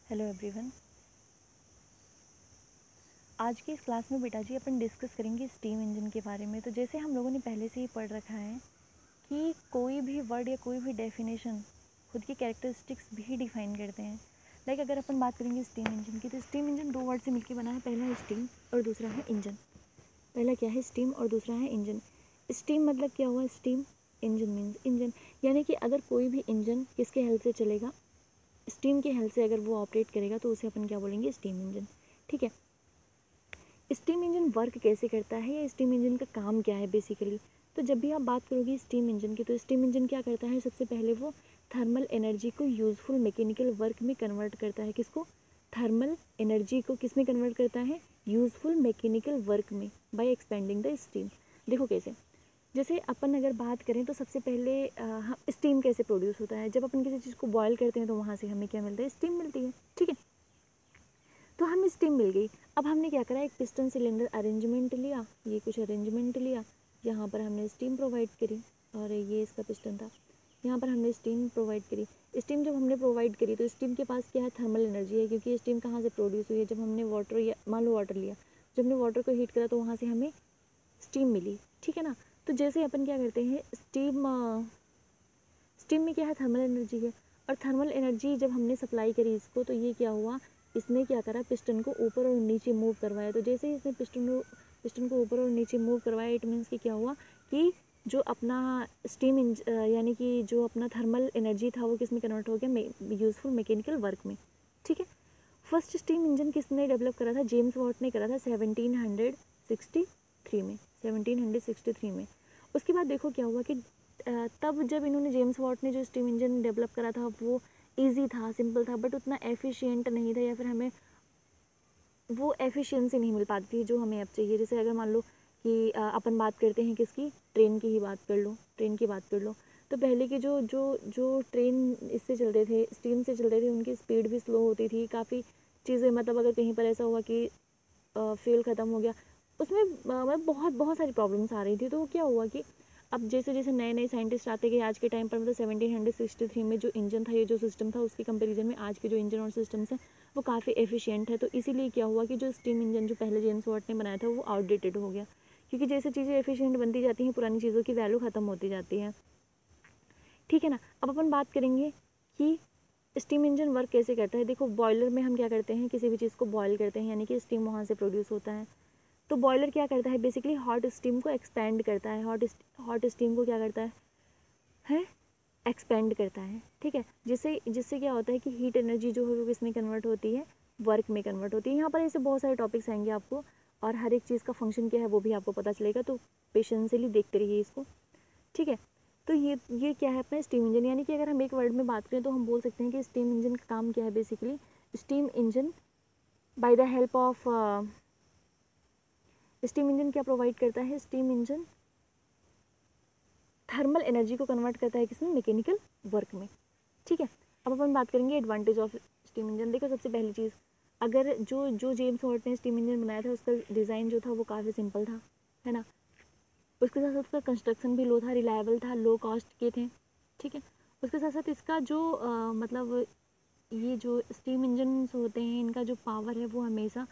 Hello everyone. आज की इस क्लास में बेटा जी अपन डिस्कस करेंगे स्टीम इंजन के बारे में। तो जैसे हम लोगों ने पहले से ही पढ़ रखा है कि कोई भी वर्ड या कोई भी डेफिनेशन खुद की कैरेक्टरिस्टिक्स भी डिफाइन करते हैं। लाइक अगर अपन बात करेंगे स्टीम इंजन की, तो स्टीम इंजन दो वर्ड से मिलकर बना है। पहला है स्टीम और दूसरा है इंजन। पहला क्या है? स्टीम और दूसरा है इंजन। स्टीम मतलब क्या हुआ? स्टीम। इंजन मीन्स इंजन, यानी कि अगर कोई भी इंजन किसके हेल्प से चलेगा, स्टीम के हेल्प से अगर वो ऑपरेट करेगा तो उसे अपन क्या बोलेंगे? Steam engine. ठीक है। स्टीम इंजन वर्क कैसे करता है या स्टीम इंजन का काम क्या है बेसिकली? तो जब भी आप बात करोगे स्टीम इंजन की, तो स्टीम इंजन क्या करता है? सबसे पहले वो थर्मल एनर्जी को यूजफुल मैकेनिकल वर्क में कन्वर्ट करता है। किसको? थर्मल एनर्जी को किस में कन्वर्ट करता है? यूजफुल मैकेनिकल वर्क में, बाय एक्सपेंडिंग द स्टीम। देखो कैसे, जैसे अपन अगर बात करें तो सबसे पहले स्टीम कैसे प्रोड्यूस होता है? जब अपन किसी चीज़ को बॉयल करते हैं तो वहाँ से हमें क्या मिलता है? स्टीम मिलती है। ठीक है, तो हमें स्टीम मिल गई। अब हमने क्या करा? एक पिस्टन सिलेंडर अरेंजमेंट लिया, ये कुछ अरेंजमेंट लिया, यहाँ पर हमने स्टीम प्रोवाइड करी, और ये इसका पिस्टन था, यहाँ पर हमने स्टीम प्रोवाइड करी। स्टीम जब हमने प्रोवाइड करी तो स्टीम के पास क्या है? थर्मल एनर्जी है, क्योंकि स्टीम कहाँ से प्रोड्यूस हुई है? जब हमने वाटर, या मान लो वाटर लिया, जब हमने वाटर को हीट करा तो वहाँ से हमें स्टीम मिली। ठीक है ना। तो जैसे अपन क्या करते हैं, स्टीम में क्या है? थर्मल एनर्जी है, और थर्मल एनर्जी जब हमने सप्लाई करी इसको, तो ये क्या हुआ? इसने क्या करा? पिस्टन को ऊपर और नीचे मूव करवाया। तो जैसे ही इसने पिस्टन को ऊपर और नीचे मूव करवाया, इट मीन्स कि क्या हुआ कि जो अपना स्टीम यानी कि जो अपना थर्मल एनर्जी था वो किस में कन्वर्ट हो गया? यूजफुल मैकेनिकल वर्क में। ठीक है। फर्स्ट स्टीम इंजन किसने डेवलप करा था? जेम्स वॉट ने करा था 1763 में। 1763 में। उसके बाद देखो क्या हुआ कि तब जब इन्होंने, जेम्स वॉट ने जो स्टीम इंजन डेवलप करा था वो इजी था, सिंपल था, बट उतना एफिशिएंट नहीं था, या फिर हमें वो एफिशिएंसी नहीं मिल पाती थी जो हमें अब चाहिए। जैसे अगर मान लो कि अपन बात करते हैं किसकी? ट्रेन की ही बात कर लो, ट्रेन की बात कर लो। तो पहले के जो जो जो ट्रेन इससे चलते थे, स्टीम से चलते थे, उनकी स्पीड भी स्लो होती थी, काफ़ी चीज़ें, मतलब अगर कहीं पर ऐसा हुआ कि फ्यूल ख़त्म हो गया, उसमें मतलब बहुत बहुत सारी प्रॉब्लम्स आ रही थी। तो वो क्या हुआ कि अब जैसे जैसे नए नए साइंटिस्ट आते गए, आज के टाइम पर मतलब 1763 में जो इंजन था, ये जो सिस्टम था, उसके कंपैरिजन में आज के जो इंजन और सिस्टम्स हैं वो काफ़ी एफिशिएंट है। तो इसीलिए क्या हुआ कि जो स्टीम इंजन जो पहले जेम्स वॉट ने बनाया था वो आउटडेटेड हो गया, क्योंकि जैसे चीज़ें एफिशिएंट बनती जाती हैं, पुरानी चीज़ों की वैल्यू ख़त्म होती जाती है। ठीक है ना। अब अपन बात करेंगे कि स्टीम इंजन वर्क कैसे करता है। देखो, बॉयलर में हम क्या करते हैं? किसी भी चीज़ को बॉयल करते हैं, यानी कि स्टीम वहाँ से प्रोड्यूस होता है। तो बॉयलर क्या करता है? बेसिकली हॉट स्टीम को एक्सपेंड करता है। हॉट स्टीम को क्या करता है? एक्सपेंड करता है। ठीक है। जिससे जिससे क्या होता है कि हीट एनर्जी जो है वो किसमें कन्वर्ट होती है? वर्क में कन्वर्ट होती है। यहाँ पर ऐसे बहुत सारे टॉपिक्स आएंगे आपको, और हर एक चीज़ का फंक्शन क्या है वो भी आपको पता चलेगा, तो पेशेंसली देखते रहिए इसको। ठीक है। तो ये क्या है अपना स्टीम इंजन, यानी कि अगर हम एक वर्ड में बात करें तो हम बोल सकते हैं कि स्टीम इंजन का काम क्या है basically? Steam engine by the help of steam engine क्या प्रोवाइड करता है? स्टीम इंजन थर्मल एनर्जी को कन्वर्ट करता है किसमें? मैकेनिकल वर्क में। ठीक है। अब अपन बात करेंगे एडवांटेज ऑफ स्टीम इंजन। देखो, सबसे पहली चीज़, अगर जो जो जेम्स वॉट ने स्टीम इंजन बनाया था उसका डिज़ाइन जो था वो काफ़ी सिंपल था, है ना। उसके साथ साथ उसका कंस्ट्रक्शन भी लो था, रिलायबल था, लो कॉस्ट के थे। ठीक है। उसके साथ साथ इसका जो मतलब ये जो स्टीम इंजन होते हैं, इनका जो पावर है वो हमेशा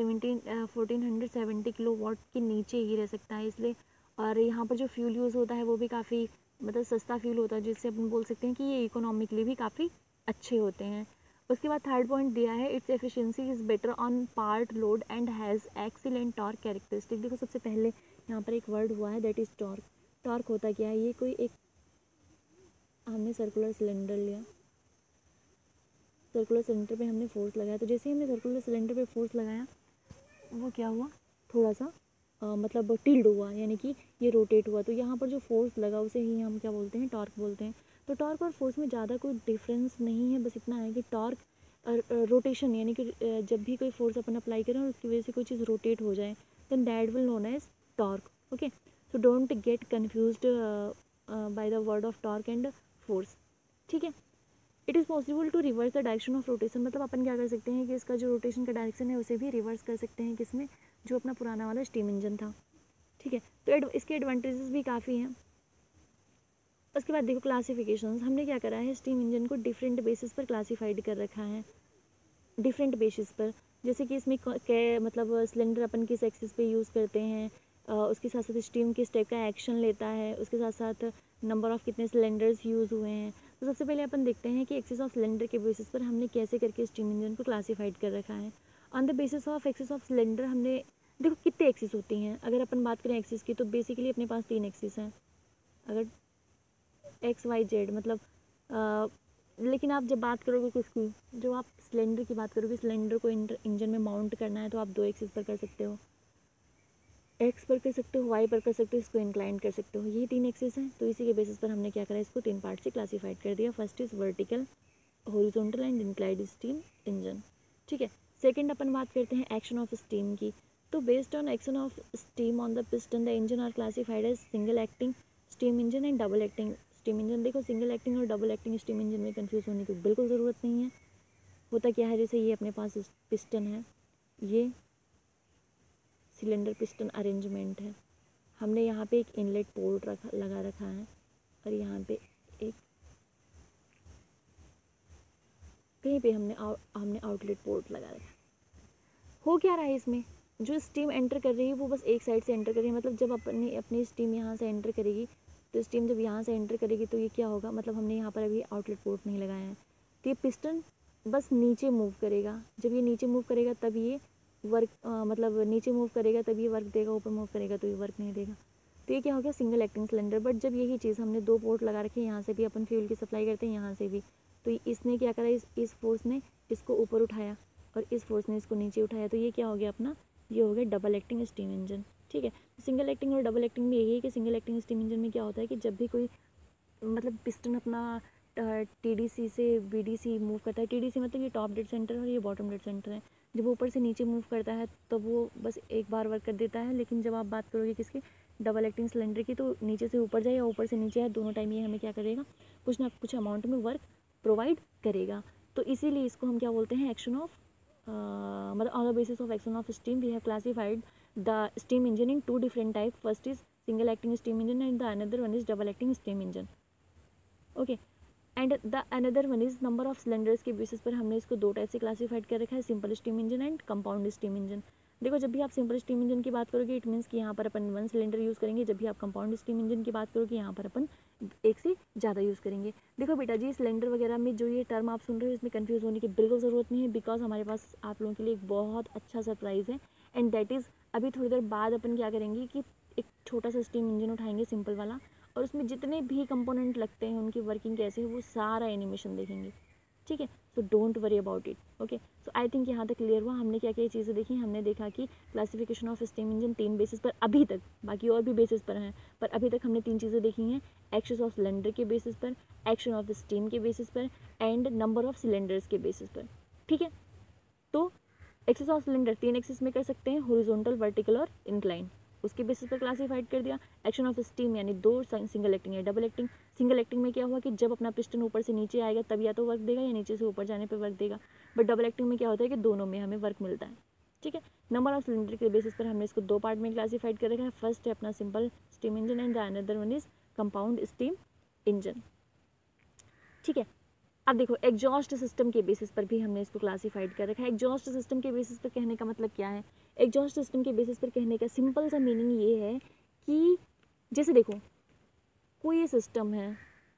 1470 किलो वाट के नीचे ही रह सकता है, इसलिए। और यहाँ पर जो फ्यूल यूज़ होता है वो भी काफ़ी मतलब सस्ता फ्यूल होता है, जिससे अपन बोल सकते हैं कि ये इकोनॉमिकली भी काफ़ी अच्छे होते हैं। उसके बाद थर्ड पॉइंट दिया है, its efficiency is better on part load and has excellent torque characteristic. देखो, सबसे पहले यहाँ पर एक वर्ड हुआ है, दैट इज़ टॉर्क। टॉर्क होता क्या है? ये कोई एक, हमने सर्कुलर सिलेंडर लिया, सर्कुलर सिलेंडर पे हमने फोर्स लगाया, तो जैसे ही हमने सर्कुलर सिलेंडर पे फोर्स लगाया, वो क्या हुआ? थोड़ा सा मतलब टिल्ड हुआ, यानी कि ये रोटेट हुआ। तो यहाँ पर जो फोर्स लगा उसे ही हम क्या बोलते हैं? टॉर्क बोलते हैं। तो टॉर्क और फोर्स में ज़्यादा कोई डिफरेंस नहीं है, बस इतना है कि टॉर्क रोटेशन, यानी कि जब भी कोई फोर्स अपन अप्लाई करें और उसकी वजह से कोई चीज़ रोटेट हो जाए, then that will known as torque. Okay, so don't get confused by the word of torque and force. ठीक है। It is possible to reverse the direction of rotation, मतलब अपन क्या कर सकते हैं कि इसका जो रोटेशन का डायरेक्शन है उसे भी रिवर्स कर सकते हैं, किसमें? जो अपना पुराना वाला स्टीम इंजन था। ठीक है। तो इसके एडवांटेजेस भी काफ़ी हैं। उसके बाद देखो क्लासिफिकेशंस, हमने क्या करा है? स्टीम इंजन को डिफरेंट बेसिस पर क्लासिफाइड कर रखा है। डिफरेंट बेसिस पर, जैसे कि इसमें मतलब सिलेंडर अपन किस एक्सिस पे यूज़ करते हैं, उसके साथ साथ स्टीम किस टाइप का एक्शन लेता है, उसके साथ साथ नंबर ऑफ़ कितने सिलेंडर्स यूज़ हुए हैं। तो सबसे पहले अपन देखते हैं कि एक्सिस ऑफ सिलेंडर के बेसिस पर हमने कैसे करके स्टीम इंजन को क्लासीफाइड कर रखा है। On the basis of axis of cylinder हमने, देखो कितने एक्सिस होती हैं, अगर अपन बात करें एक्सिस की तो बेसिकली अपने पास 3 एक्सिस हैं, अगर एक्स वाई जेड मतलब लेकिन आप जब बात करोगे किसकी, जो आप सिलेंडर की बात करोगे, सिलेंडर को इंजन में माउंट करना है तो आप 2 एक्सिस पर कर सकते हो, एक्स पर कर सकते हो, वाई पर कर सकते हो, इसको इंक्लाइन कर सकते हो, ये 3 एक्सिस हैं। तो इसी के बेसिस पर हमने क्या करा, इसको 3 पार्ट से क्लासीफाइड कर दिया। First is vertical, horizontal and inclined steam engine, ठीक है। सेकंड अपन बात करते हैं एक्शन ऑफ स्टीम की। तो based on action of steam on the piston the engine are classified as single acting steam engine and double acting steam engine. देखो single acting और double acting steam engine में confuse होने की बिल्कुल ज़रूरत नहीं है। होता क्या है, जैसे ये अपने पास पिस्टन है, ये सिलेंडर पिस्टन अरेंजमेंट है, हमने यहाँ पे एक इनलेट पोर्ट लगा रखा है और यहाँ पे एक कहीं पे हमने आउटलेट पोर्ट लगा रखा है। हो क्या रहा है इसमें, जो स्टीम एंटर कर रही है वो बस एक साइड से एंटर कर रही है, मतलब जब अपनी स्टीम यहाँ से एंटर करेगी तो स्टीम जब यहाँ से एंटर करेगी तो ये क्या होगा, मतलब हमने यहाँ पर अभी आउटलेट पोर्ट नहीं लगाया है तो ये पिस्टन बस नीचे मूव करेगा। जब ये नीचे मूव करेगा तब ये वर्क मतलब नीचे मूव करेगा तब ये वर्क देगा, ऊपर मूव करेगा तो ये वर्क नहीं देगा। तो ये क्या हो गया, सिंगल एक्टिंग सिलेंडर। बट जब यही चीज़ हमने 2 पोर्ट लगा रखे, यहाँ से भी अपन फ्यूल की सप्लाई करते हैं, यहाँ से भी, तो इसने क्या करा, इस फोर्स ने इसको ऊपर उठाया और इस फोर्स ने इसको नीचे उठाया, तो ये क्या हो गया अपना, ये हो गया डबल एक्टिंग स्टीम इंजन, ठीक है। सिंगल एक्टिंग और डबल एक्टिंग में यही है कि सिंगल एक्टिंग स्टीम इंजन में क्या होता है कि जब भी कोई मतलब पिस्टन अपना TDC से BDC मूव करता है, TDC मतलब ये टॉप डेड सेंटर और ये बॉटम डेड सेंटर है, जब ऊपर से नीचे मूव करता है तो वो बस एक बार वर्क कर देता है। लेकिन जब आप बात करोगे किसकी, डबल एक्टिंग सिलेंडर की, तो नीचे से ऊपर जाए या ऊपर से नीचे आए, दोनों टाइम ये हमें क्या करेगा, कुछ ना कुछ अमाउंट में वर्क प्रोवाइड करेगा। तो इसीलिए इसको हम क्या बोलते हैं, एक्शन ऑफ मतलब on the basis of action of steam we have classified the steam engine in 2 different type. First is single acting steam engine and the another one is double acting steam engine, okay. And the another one is number of cylinders के basis पर हमने इसको 2 type से classified कर रखा है, simple steam engine and compound steam engine. देखो जब भी आप सिंपल स्टीम इंजन की बात करोगे इट मीन्स कि यहाँ पर अपन 1 सिलेंडर यूज़ करेंगे, जब भी आप कंपाउंड स्टीम इंजन की बात करोगे यहाँ पर अपन 1 से ज़्यादा यूज़ करेंगे। देखो बेटा जी, सिलेंडर वगैरह में जो ये टर्म आप सुन रहे हो इसमें कन्फ्यूज़ होने की बिल्कुल ज़रूरत नहीं है, बिकॉज हमारे पास आप लोगों के लिए एक बहुत अच्छा सरप्राइज़ है। एंड दैट इज़ अभी थोड़ी देर बाद अपन क्या करेंगे कि एक छोटा सा स्टीम इंजन उठाएंगे सिंपल वाला, और उसमें जितने भी कंपोनेंट लगते हैं उनकी वर्किंग कैसे है वो सारा एनिमेशन देखेंगे, ठीक है। So don't worry about it, okay. So I think यहाँ तक क्लियर हुआ हमने क्या क्या चीज़ें देखी। हमने देखा कि classification of steam engine 3 basis पर अभी तक, बाकी और भी बेसिस पर हैं, पर अभी तक हमने 3 चीज़ें देखी हैं, एक्शन ऑफ सिलेंडर के बेसिस पर, एक्शन ऑफ स्टीम के बेसिस पर एंड नंबर ऑफ सिलेंडर्स के बेसिस पर, ठीक है। तो एक्सिस ऑफ सिलेंडर 3 एक्सिस में कर सकते हैं, हॉरिजॉन्टल, वर्टिकल और इंक्लाइन, उसके बेसिस पर क्लासीफाइड कर दिया। एक्शन ऑफ स्टीम यानी 2 सिंगल एक्टिंग या डबल एक्टिंग। सिंगल एक्टिंग में क्या हुआ कि जब अपना पिस्टन ऊपर से नीचे आएगा तब या तो वर्क देगा या नीचे से ऊपर जाने पर वर्क देगा, बट डबल एक्टिंग में क्या होता है कि दोनों में हमें वर्क मिलता है, ठीक है। नंबर ऑफ सिलेंडर के बेसिस पर हमने इसको 2 पार्ट में क्लासीफाइड कर रखा है। फर्स्ट है अपना simple steam engine and the another one is compound steam engine, ठीक है। अब देखो एग्जॉस्ट सिस्टम के बेसिस पर भी हमने इसको क्लासीफाइड कर रखा है। एग्जॉस्ट सिस्टम के बेसिस पर कहने का मतलब क्या है, एग्जॉस्ट सिस्टम के बेसिस पर कहने का सिंपल सा मीनिंग ये है कि जैसे देखो कोई ये सिस्टम है,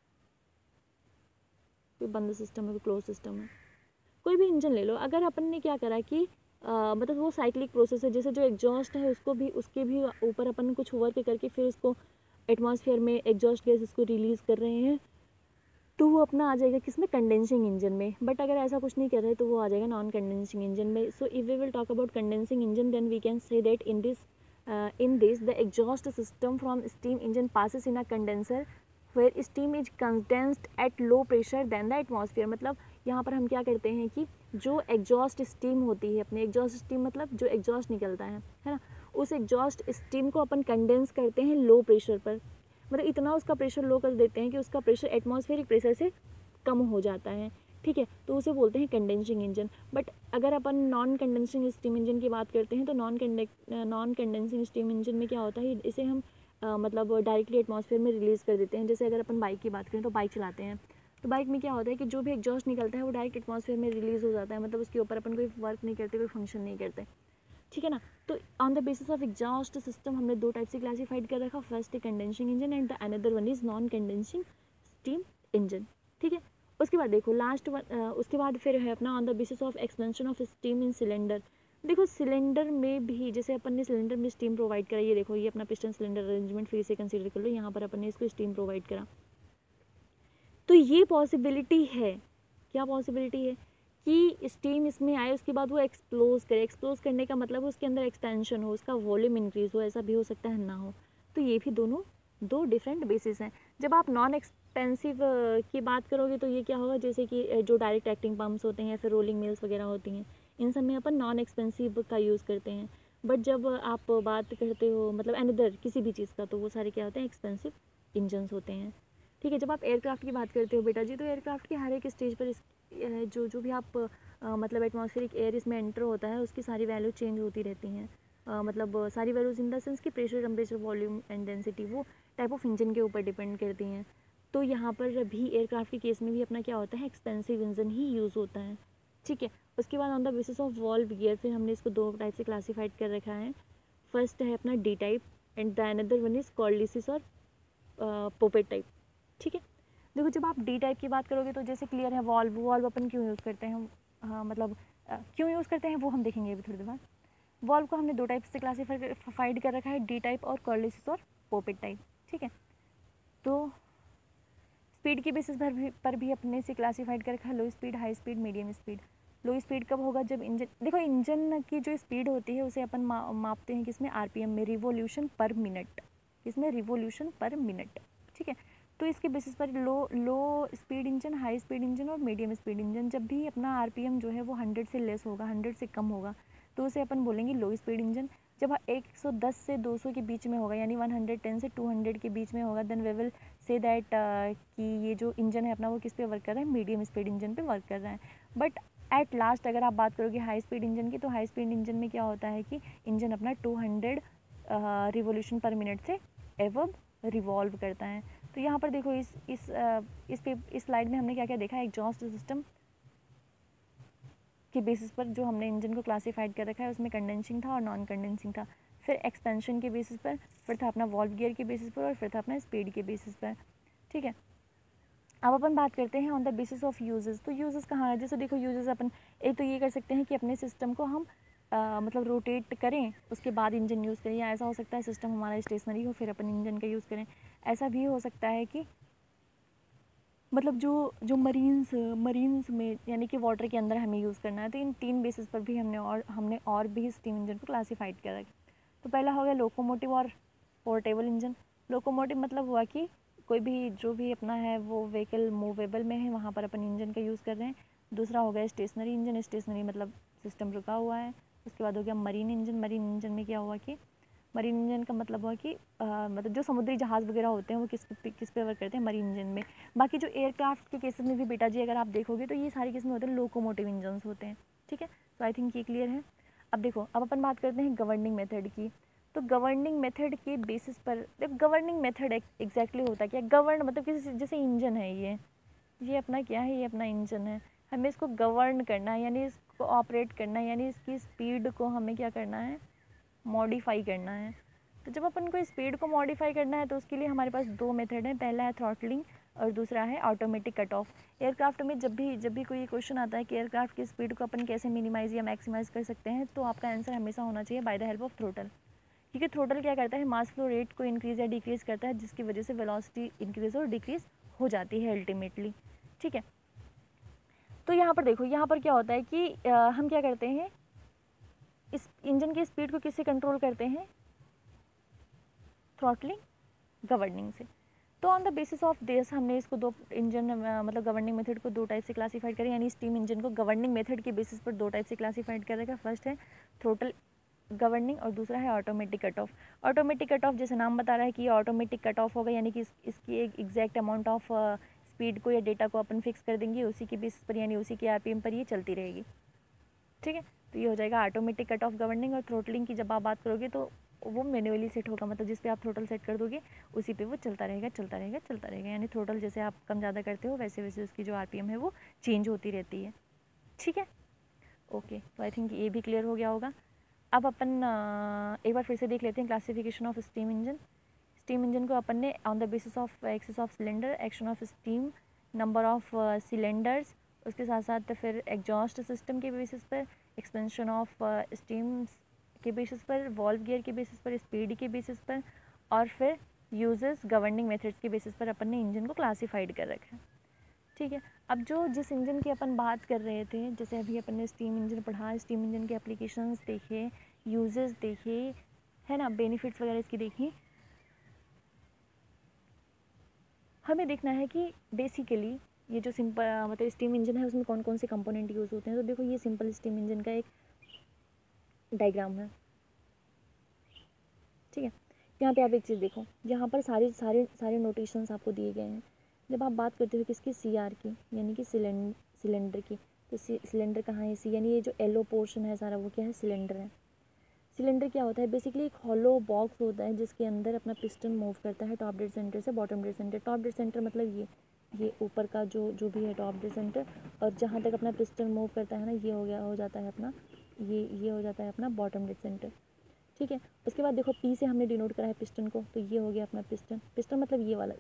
कोई बंद सिस्टम है, कोई क्लोज सिस्टम है, कोई भी इंजन ले लो, अगर अपन ने क्या करा कि मतलब वो साइक्लिक प्रोसेस है, जैसे जो एग्जॉस्ट है उसको भी उसके भी ऊपर अपन कुछ वर्क करके फिर उसको एटमॉस्फेयर में एग्जॉस्ट गैस उसको रिलीज़ कर रहे हैं, तो वो अपना आ जाएगा किसमें, कंडेंसिंग इंजन में। बट अगर ऐसा कुछ नहीं कर रहे तो वो आ जाएगा नॉन कंडेंसिंग इंजन में। So if we will talk about condensing engine then we can say that in this the exhaust system from steam engine passes in a condenser where steam is condensed at low pressure than the atmosphere. मतलब यहाँ पर हम क्या करते हैं कि जो exhaust steam होती है, अपने एग्जॉस्ट स्टीम मतलब जो एग्जॉस्ट निकलता है ना, उस एग्जॉस्ट स्टीम को अपन कंडेंस करते हैं लो प्रेशर पर, मतलब इतना उसका प्रेशर लो कर देते हैं कि उसका प्रेशर एटमॉस्फेरिक प्रेशर से कम हो जाता है, ठीक है, तो उसे बोलते हैं कंडेंसिंग इंजन। बट अगर अपन नॉन कंडेंसिंग स्टीम इंजन की बात करते हैं तो नॉन कंडेंसिंग स्टीम इंजन में क्या होता है, इसे हम मतलब डायरेक्टली एटमॉस्फेयर में रिलीज़ कर देते हैं। जैसे अगर अपन बाइक की बात करें तो बाइक चलाते हैं तो बाइक में क्या होता है कि जो भी एग्जॉस्ट निकलता है वो डायरेक्ट एटमॉस्फेयर में रिलीज हो जाता है, मतलब उसके ऊपर अपन कोई वर्क नहीं करते, कोई फंक्शन नहीं करते, ठीक है ना। तो on the basis of exhaust system हमने दो टाइप से क्लासीफाइड कर रखा, फर्स्ट है condensing engine and the another one is non condensing steam engine, ठीक है। उसके बाद देखो लास्ट वन, उसके बाद फिर है अपना on the basis of expansion of steam in cylinder. देखो सिलेंडर में भी जैसे अपन ने सिलेंडर में स्टीम प्रोवाइड करा, ये देखो ये अपना पिस्टन सिलेंडर अरेंजमेंट फिर से कंसीडर कर लो, यहाँ पर अपन ने इसको स्टीम प्रोवाइड करा, तो ये पॉसिबिलिटी है, क्या पॉसिबिलिटी है कि स्टीम इसमें आए उसके बाद वो एक्सप्लोज करे, एक्सप्लोज करने का मतलब उसके अंदर एक्सपेंशन हो, उसका वॉल्यूम इंक्रीज हो, ऐसा भी हो सकता है ना हो। तो ये भी दोनों दो डिफरेंट बेसिस हैं। जब आप नॉन एक्सपेंसिव की बात करोगे तो ये क्या होगा, जैसे कि जो डायरेक्ट एक्टिंग पम्प्स होते हैं या फिर रोलिंग मिल्स वगैरह होती हैं, इन सब में अपन नॉन एक्सपेंसिव का यूज़ करते हैं। बट जब आप बात करते हो मतलब अनदर किसी भी चीज़ का, तो वो सारे क्या होते हैं, एक्सपेंसिव इंजन्स होते हैं, ठीक है। जब आप एयरक्राफ्ट की बात करते हो बेटा जी, तो एयरक्राफ्ट के हर एक स्टेज पर जो भी आप मतलब एटमॉस्फेरिक एयर इसमें एंटर होता है उसकी सारी वैल्यू चेंज होती रहती हैं, मतलब सारी वैल्यूज इन द सेंस कि pressure, temperature, volume and density वो टाइप ऑफ इंजन के ऊपर डिपेंड करती हैं। तो यहाँ पर भी एयरक्राफ्ट के केस में भी अपना क्या होता है, एक्सपेंसिव इंजन ही यूज़ होता है, ठीक है। उसके बाद on the basis of valve gear फिर हमने इसको दो टाइप से क्लासीफाइड कर रखा है। फर्स्ट है अपना D type and the another one is Corliss और पोपेट टाइप, ठीक है। देखो जब आप डी टाइप की बात करोगे तो जैसे क्लियर है, वॉल्व अपन क्यों यूज़ करते हैं, हाँ मतलब क्यों यूज़ करते हैं वो हम देखेंगे अभी थोड़ी देर बाद। वॉल्व को हमने दो टाइप से क्लासीफाइड कर रखा है, डी टाइप और कॉर्डलिसिस और पोपेट टाइप, ठीक है। तो स्पीड के बेसिस पर भी अपने से क्लासीफाइड कर रखा है, low speed, high speed, medium speed. Low speed कब होगा, जब इंजन, देखो इंजन की जो स्पीड होती है उसे अपन मापते हैं किसमें, आरपीएम में, रिवोल्यूशन पर मिनट, किसमें, रिवोल्यूशन पर मिनट, ठीक है। तो इसके बेसिस पर low speed engine, high speed engine और मीडियम स्पीड इंजन, जब भी अपना आरपीएम जो है वो 100 से लेस होगा, 100 से कम होगा, तो उसे अपन बोलेंगे लो स्पीड इंजन। जब 110 से 200 के बीच में होगा, यानी 110 से 200 के बीच में होगा, then we will say that कि ये जो इंजन है अपना वो किस पे वर्क कर रहा है, मीडियम स्पीड इंजन पे वर्क कर रहा है। बट एट लास्ट अगर आप बात करोगे हाई स्पीड इंजन की, तो हाई स्पीड इंजन में क्या होता है कि इंजन अपना 200 रिवोल्यूशन पर मिनट से एवब रिवॉल्व करता है। तो यहाँ पर देखो इस स्लाइड में हमने क्या क्या देखा है, एग्जॉस्ट सिस्टम के बेसिस पर जो हमने इंजन को क्लासीफाइड कर रखा है उसमें कंडेंसिंग था और नॉन कंडेंसिंग था, फिर एक्सपेंशन के बेसिस पर, फिर था अपना वॉल्व गियर के बेसिस पर और फिर था अपना स्पीड के बेसिस पर, ठीक है। अब अपन बात करते हैं on the basis of uses. तो यूजेस कहाँ है, जैसे देखो यूजेस अपन एक तो ये कर सकते हैं कि अपने सिस्टम को हम मतलब रोटेट करें उसके बाद इंजन यूज़ करें, या ऐसा हो सकता है सिस्टम हमारा स्टेशनरी हो फिर अपन इंजन का यूज़ करें। ऐसा भी हो सकता है कि मतलब जो मरीन्स में यानी कि वाटर के अंदर हमें यूज़ करना है। तो इन तीन बेसिस पर भी हमने और भी स्टीम इंजन को क्लासीफाइड करा है। तो पहला हो गया लोकोमोटिव और पोर्टेबल इंजन। लोकोमोटिव मतलब हुआ कि कोई भी जो भी अपना है वो व्हीकल मूवेबल में है, वहाँ पर अपन इंजन का यूज़ कर रहे हैं। दूसरा हो गया स्टेशनरी इंजन, स्टेशनरी मतलब सिस्टम रुका हुआ है। उसके बाद हो गया मरीन इंजन। मरीन इंजन में क्या हुआ कि मरीन इंजन का मतलब हुआ कि मतलब जो समुद्री जहाज़ वगैरह होते हैं वो किस पे वर्क करते हैं, मरीन इंजन में। बाकी जो एयरक्राफ्ट के केसेस में भी बेटा जी अगर आप देखोगे तो ये सारे किस्में होते हैं लोकोमोटिव इंजन्स होते हैं, ठीक है। तो आई थिंक ये क्लियर है। अब देखो अब अपन बात करते हैं गवर्निंग मेथड की। तो गवर्निंग मेथड के बेसिस पर गवर्निंग मेथड एग्जैक्टली होता क्या है, गवर्न मतलब किसी जैसे इंजन है, ये अपना क्या है, ये अपना इंजन है, हमें इसको गवर्न करना है यानी इसको ऑपरेट करना है, यानी इसकी स्पीड को हमें क्या करना है, मॉडिफाई करना है। तो जब अपन को स्पीड को मॉडिफाई करना है तो उसके लिए हमारे पास दो मेथड हैं, पहला है थ्रॉटलिंग और दूसरा है ऑटोमेटिक कट ऑफ। एयरक्राफ्ट में जब भी कोई क्वेश्चन आता है कि एयरक्राफ्ट की स्पीड को अपन कैसे मिनिमाइज या मैक्सिमाइज कर सकते हैं, तो आपका आंसर हमेशा होना चाहिए by the help of throttle. क्योंकि थ्रोटल क्या करता है, मास फ्लो रेट को इंक्रीज या डिक्रीज करता है, जिसकी वजह से वेलोसिटी इंक्रीज और डिक्रीज हो जाती है अल्टीमेटली, ठीक है। तो यहाँ पर देखो, यहाँ पर क्या होता है कि हम क्या करते हैं, इस इंजन की स्पीड को किससे कंट्रोल करते हैं, थ्रॉटलिंग, गवर्निंग से। तो on the basis of this हमने इसको दो इंजन मतलब गवर्निंग मेथड को दो टाइप से क्लासीफाइड करें, यानी स्टीम इंजन को गवर्निंग मेथड के बेसिस पर दो टाइप से क्लासीफाइड कर रखा। फर्स्ट है थ्रोटल गवर्निंग और दूसरा है automatic cut off. Automatic cut off जैसे नाम बता रहा है कि ये ऑटोमेटिक कट ऑफ होगा, यानी कि इसकी एक एग्जैक्ट अमाउंट ऑफ स्पीड को या डेटा को अपन फिक्स कर देंगे, उसी के बेसिस पर यानी उसी के आरपीएम पर ये चलती रहेगी, ठीक है। तो ये हो जाएगा ऑटोमेटिक कट ऑफ गवर्निंग। और थ्रोटलिंग की जब आप बात करोगे तो वो मैन्युअली सेट होगा, मतलब जिस पे आप थ्रोटल सेट कर दोगे उसी पे वो चलता रहेगा चलता रहेगा चलता रहेगा, यानी थ्रोटल जैसे आप कम ज़्यादा करते हो वैसे वैसे उसकी जो आरपीएम है वो चेंज होती रहती है। ठीक है, ओके, तो आई थिंक ये भी क्लियर हो गया होगा। अब अपन एक बार फिर से देख लेते हैं classification of steam engine. Steam engine को अपन ने on the basis of axis of cylinder, action of steam, number of cylinders, उसके साथ साथ फिर एग्जॉस्ट सिस्टम के बेसिस पर, एक्सपेंशन ऑफ स्टीम के बेसिस पर, वॉल्व गियर के बेसिस पर, स्पीड के बेसिस पर, और फिर यूजर्स गवर्निंग मेथड्स के बेसिस पर अपन ने इंजन को क्लासीफाइड कर रखा है। ठीक है, अब जो जिस इंजन की अपन बात कर रहे थे, जैसे अभी अपन ने स्टीम इंजन पढ़ा, स्टीम इंजन के एप्लीकेशंस देखे, यूजेस देखे, है ना, बेनिफिट्स वगैरह इसकी देखी। हमें देखना है कि बेसिकली ये जो सिंपल मतलब स्टीम इंजन है उसमें कौन कौन से कंपोनेंट यूज़ होते हैं। तो देखो ये सिंपल स्टीम इंजन का एक डायग्राम है। ठीक है, यहाँ पे आप एक चीज़ देखो, यहाँ पर सारे सारे सारे नोटेशंस आपको दिए गए हैं। जब आप बात करते हो किसकी, CR की, यानी कि सिलेंडर की, तो सिलेंडर कहाँ है, सी, यानी ये जो येलो पोर्शन है सारा वो क्या है, सिलेंडर है। सिलेंडर क्या होता है, बेसिकली एक हॉलो बॉक्स होता है जिसके अंदर अपना पिस्टन मूव करता है टॉप डेड सेंटर से bottom dead centre. Top dead centre मतलब ये ऊपर का जो जो भी है टॉप डेड सेंटर, और जहाँ तक अपना पिस्टन मूव करता है ना, ये हो जाता है अपना, ये हो जाता है अपना बॉटम डेड सेंटर। ठीक है, उसके बाद देखो पी से हमने डिनोट करा है पिस्टन को, तो ये हो गया अपना पिस्टन। पिस्टन मतलब ये वाला,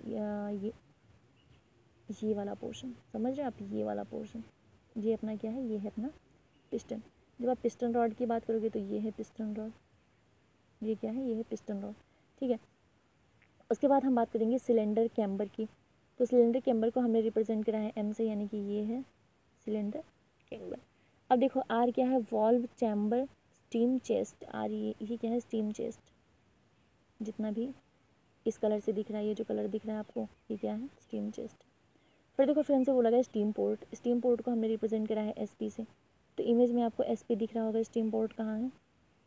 ये वाला पोर्शन, समझ रहे हैं आप, ये वाला पोर्शन, ये अपना क्या है, ये है अपना पिस्टन। जब आप पिस्टन रॉड की बात करोगे तो ये है पिस्टन रॉड, ये क्या है, ये है पिस्टन रॉड। ठीक है, उसके बाद हम बात करेंगे सिलेंडर कैम्बर की। तो सिलेंडर कैम्बर को हमने रिप्रेजेंट करा है एम से, यानी कि ये है सिलेंडर कैम्बर। अब देखो आर क्या है, valve chamber steam chest. R ये क्या है, स्टीम चेस्ट, जितना भी इस कलर से दिख रहा है, ये जो कलर दिख रहा है आपको, ये क्या है, स्टीम चेस्ट। फिर देखो फिर हमसे बोला गया स्टीम पोर्ट। स्टीम पोर्ट को हमने रिप्रेजेंट करा है SP से। तो इमेज में आपको SP दिख रहा होगा, स्टीम पोर्ट कहाँ है,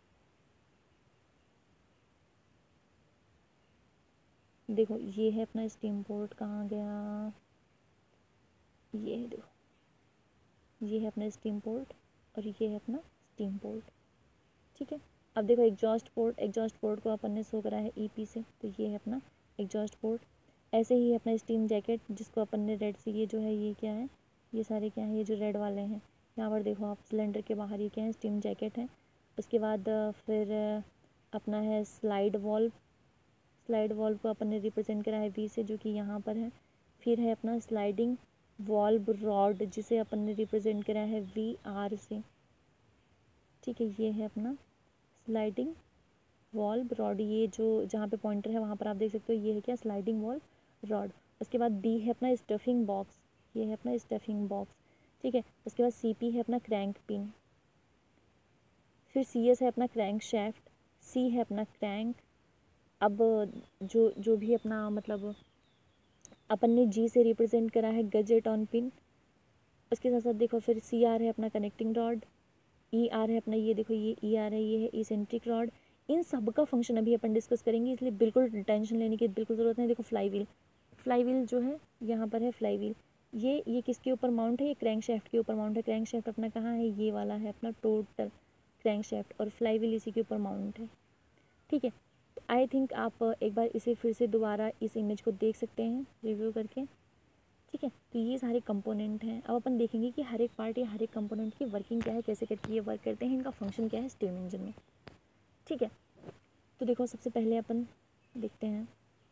देखो ये है अपना स्टीम पोर्ट, कहाँ गया, ये है, देखो ये है अपना स्टीम पोर्ट और ये है अपना स्टीम पोर्ट। ठीक है, अब देखो एग्जॉस्ट पोर्ट, एग्जॉस्ट पोर्ट को अपन ने शो करा है EP से, तो ये है अपना एग्जॉस्ट पोर्ट। ऐसे ही अपना स्टीम जैकेट, जिसको अपन ने रेड से, ये जो है ये क्या है, ये सारे क्या है, ये जो रेड वाले हैं, यहाँ पर देखो आप सिलेंडर के बाहर ये क्या है, स्टीम जैकेट है। उसके बाद फिर अपना है स्लाइड वॉल्व। स्लाइड वॉल्व को अपन ने रिप्रेजेंट करा है V से, जो कि यहाँ पर है। फिर है अपना स्लाइडिंग वॉल्व रॉड, जिसे अपन ने रिप्रेजेंट करा है VR से। ठीक है, ये है अपना स्लाइडिंग वॉल्व रॉड, ये जो जहाँ पे पॉइंटर है वहाँ पर आप देख सकते हो, ये है क्या, स्लाइडिंग वॉल्व रॉड। उसके बाद D है अपना स्टफिंग बॉक्स, ये है अपना स्टफिंग बॉक्स। ठीक है, उसके बाद CP है अपना क्रैंक पिन। फिर CS है अपना क्रैंक शैफ्ट, C है अपना क्रैंक। अब जो जो भी अपना मतलब अपन ने G से रिप्रेजेंट करा है गजेट ऑन पिन। उसके साथ साथ देखो फिर CR है अपना कनेक्टिंग रॉड, ER है अपना, ये देखो ये ER है, ये है इसेंट्रिक रॉड। इन सब का फंक्शन अभी अपन डिस्कस करेंगे, इसलिए बिल्कुल टेंशन लेने की बिल्कुल ज़रूरत नहीं। देखो फ्लाई व्हील, फ्लाई व्हील जो है यहाँ पर है फ्लाई व्हील, ये किसके ऊपर माउंट है, ये क्रैंक शैफ्ट के ऊपर माउंट है। क्रैंक शैफ्ट अपना कहाँ है, ये वाला है अपना टोटल क्रैंक शैफ्ट, और फ्लाई व्हील इसी के ऊपर माउंट है। ठीक है, तो आई थिंक आप एक बार इसे फिर से दोबारा इस इमेज को देख सकते हैं रिव्यू करके। ठीक है, तो ये सारे कंपोनेंट हैं। अब अपन देखेंगे कि हर एक पार्ट या हर एक कंपोनेंट की वर्किंग क्या है, कैसे करके ये वर्क करते हैं, इनका फंक्शन क्या है स्टीम इंजन में। ठीक है, तो देखो सबसे पहले अपन देखते हैं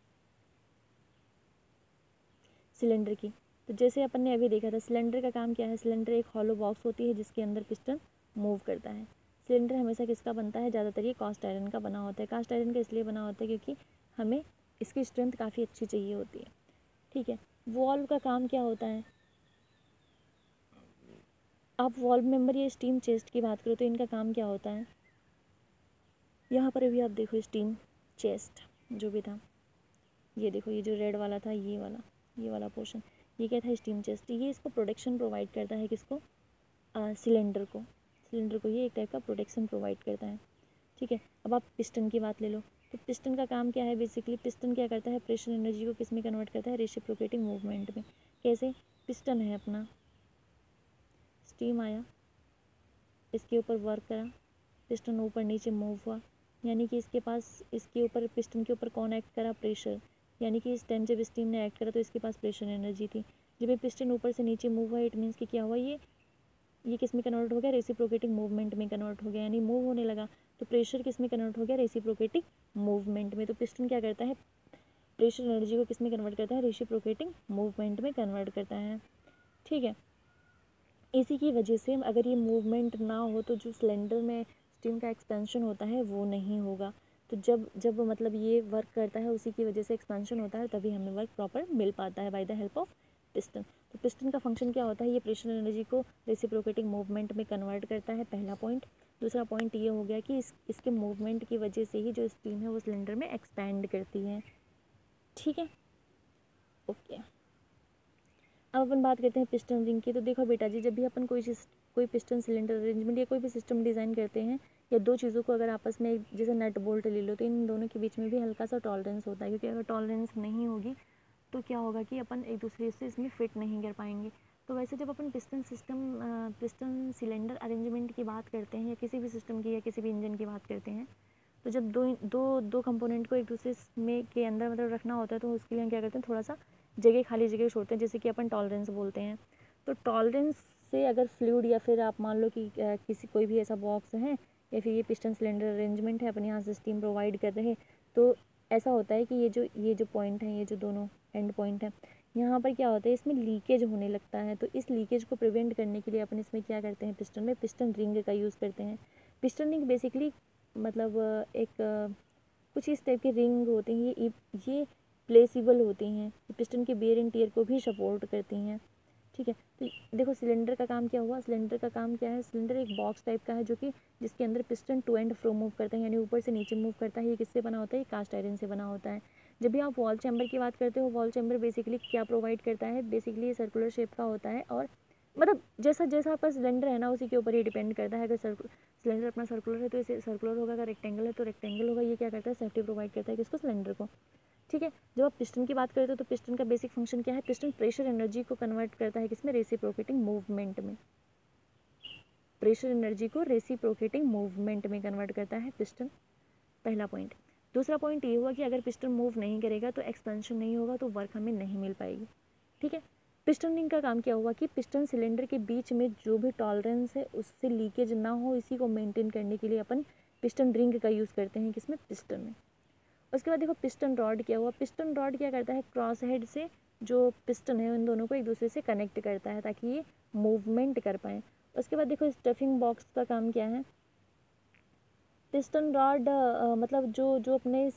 सिलेंडर की। तो जैसे अपन ने अभी देखा था, सिलेंडर का काम क्या है, सिलेंडर एक हॉलो बॉक्स होती है जिसके अंदर पिस्टन मूव करता है। सिलेंडर हमेशा किसका बनता है, ज़्यादातर ये कास्ट आयरन का बना होता है। कास्ट आयरन का इसलिए बना होता है क्योंकि हमें इसकी स्ट्रेंथ काफ़ी अच्छी चाहिए होती है। ठीक है, वॉल्व का काम क्या होता है, आप वॉल्व मेंबर या स्टीम चेस्ट की बात करो तो इनका काम क्या होता है। यहाँ पर अभी आप देखो स्टीम चेस्ट जो भी था, ये देखो ये जो रेड वाला था, ये वाला पोर्शन, ये क्या था, स्टीम चेस्ट। ये इसको प्रोटेक्शन प्रोवाइड करता है, किसको, सिलेंडर को ये एक टाइप का प्रोटेक्शन प्रोवाइड करता है। ठीक है, अब आप पिस्टन की बात ले लो, तो पिस्टन का काम क्या है, बेसिकली पिस्टन क्या करता है, प्रेशर एनर्जी को किस में कन्वर्ट करता है, रेसिप्रोकेटिंग मूवमेंट में। कैसे, पिस्टन है अपना, स्टीम आया, इसके ऊपर वर्क करा, पिस्टन ऊपर नीचे मूव हुआ, यानी कि इसके पास इसके ऊपर पिस्टन के ऊपर कौन एक्ट करा, प्रेशर, यानी कि इस टाइम जब स्टीम ने एक्ट करा तो इसके पास प्रेशर एनर्जी थी। जब ये पिस्टन ऊपर से नीचे मूव हुआ इट मीन्स कि क्या हुआ, ये किस में कन्वर्ट हो गया, रेसिप्रोकेटिंग मूवमेंट में कन्वर्ट हो गया, यानी मूव होने लगा। तो प्रेशर किस में कन्वर्ट हो गया, रेसिप्रोकेटिंग मूवमेंट में। तो पिस्टन क्या करता है, प्रेशर एनर्जी को किस में कन्वर्ट करता है, रेसिप्रोकेटिंग मूवमेंट में कन्वर्ट करता है। ठीक है, इसी की वजह से अगर ये मूवमेंट ना हो तो जो सिलेंडर में स्टीम का एक्सपेंशन होता है वो नहीं होगा। तो जब जब मतलब ये वर्क करता है उसी की वजह से एक्सपेंशन होता है, तभी हमें वर्क प्रॉपर मिल पाता है by the help of piston. तो पिस्टन का फंक्शन क्या होता है, ये प्रेशर एनर्जी को रेसिप्रोकेटिंग मूवमेंट में कन्वर्ट करता है, पहला पॉइंट। दूसरा पॉइंट ये हो गया कि इसके मूवमेंट की वजह से ही जो स्टीम है वो सिलेंडर में एक्सपैंड करती है। ठीक है, ओके। अब अपन बात करते हैं पिस्टन रिंग की। तो देखो बेटा जी, जब भी अपन कोई पिस्टन सिलेंडर अरेंजमेंट या कोई भी सिस्टम डिज़ाइन करते हैं, या दो चीज़ों को अगर आपस में जैसे नट बोल्ट ले लो, तो इन दोनों के बीच में भी हल्का सा टॉलरेंस होता है, क्योंकि अगर टॉलरेंस नहीं होगी तो क्या होगा कि अपन एक दूसरे से इसमें फिट नहीं कर पाएंगे। तो वैसे जब अपन पिस्टन सिलेंडर अरेंजमेंट की बात करते हैं, या किसी भी सिस्टम की या किसी भी इंजन की बात करते हैं, तो जब दो दो दो कंपोनेंट को एक दूसरे में के अंदर मतलब रखना होता है, तो उसके लिए हम क्या करते हैं, थोड़ा सा खाली जगह छोड़ते हैं, जैसे कि अपन टॉलरेंस बोलते हैं। तो टॉलरेंस से अगर फ्लूइड या फिर आप मान लो कि किसी कोई भी ऐसा बॉक्स है या फिर ये पिस्टन सिलेंडर अरेंजमेंट है, अपन यहाँ से स्टीम प्रोवाइड कर रहे हैं, तो ऐसा होता है कि ये जो पॉइंट है, ये जो दोनों एंड पॉइंट है, यहाँ पर क्या होता है, इसमें लीकेज होने लगता है। तो इस लीकेज को प्रिवेंट करने के लिए अपन इसमें क्या करते हैं, पिस्टन में पिस्टन रिंग का यूज़ करते हैं। पिस्टन रिंग बेसिकली मतलब एक कुछ इस टाइप की रिंग होती हैं, ये प्लेसिबल होती हैं, पिस्टन के बेयर एंड टियर को भी सपोर्ट करती हैं। ठीक है, तो देखो सिलेंडर का काम क्या हुआ, सिलेंडर का काम क्या है, सिलेंडर एक बॉक्स टाइप का है जो कि जिसके अंदर piston to and fro move करता है, यानी ऊपर से नीचे मूव करता है। ये किससे बना होता है, ये कास्ट आयरन से बना होता है। जब भी आप वॉल चैम्बर की बात करते हो, वॉल चैम्बर बेसिकली क्या प्रोवाइड करता है, बेसिकली ये सर्कुलर शेप का होता है, और मतलब जैसा जैसा आपका सिलेंडर है ना, उसी के ऊपर ही डिपेंड करता है। अगर सिलेंडर अपना सर्कुलर है तो इसे सर्कुलर होगा, अगर रेक्टेंगल है तो रेक्टेंगल होगा। ये क्या करता है, सेफ्टी प्रोवाइड करता है किसको, सिलेंडर को। ठीक है, जब आप पिस्टन की बात करते हो तो पिस्टन का बेसिक फंक्शन क्या है, पिस्टन प्रेशर एनर्जी को कन्वर्ट करता है किसमें, रेसिप्रोकेटिंग मूवमेंट में। प्रेशर एनर्जी को रेसिप्रोकेटिंग मूवमेंट में कन्वर्ट करता है पिस्टन, पहला पॉइंट। दूसरा पॉइंट ये हुआ कि अगर पिस्टन मूव नहीं करेगा तो एक्सपेंशन नहीं होगा, तो वर्क हमें नहीं मिल पाएगी। ठीक है, पिस्टन रिंग का काम क्या हुआ कि पिस्टन सिलेंडर के बीच में जो भी टॉलरेंस है उससे लीकेज ना हो, इसी को मेंटेन करने के लिए अपन पिस्टन रिंग का यूज़ करते हैं किसमें, पिस्टन में। उसके बाद देखो पिस्टन रॉड क्या हुआ, पिस्टन रॉड क्या करता है, क्रॉस हेड से जो पिस्टन है उन दोनों को एक दूसरे से कनेक्ट करता है ताकि ये मूवमेंट कर पाए। उसके बाद देखो स्टफिंग बॉक्स का काम क्या है, पिस्टन रॉड मतलब जो जो अपने